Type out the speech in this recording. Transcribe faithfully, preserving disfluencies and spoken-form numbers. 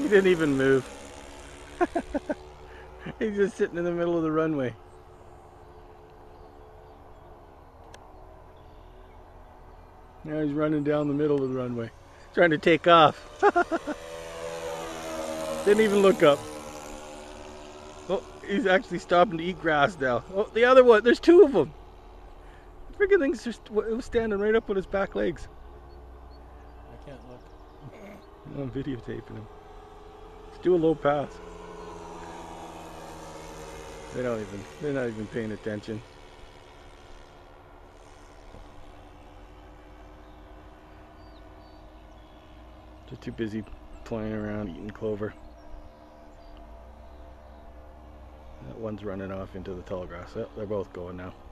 didn't even move. He's just sitting in the middle of the runway. Now he's running down the middle of the runway, trying to take off. Didn't even look up. Oh, he's actually stopping to eat grass now. Oh, the other one, there's two of them. The freaking thing's just, it was standing right up on his back legs. I can't look. I'm videotaping him. Let's do a low pass. They don't even, they're not even paying attention. They're too busy playing around eating clover. That one's running off into the tall grass. Oh, they're both going now.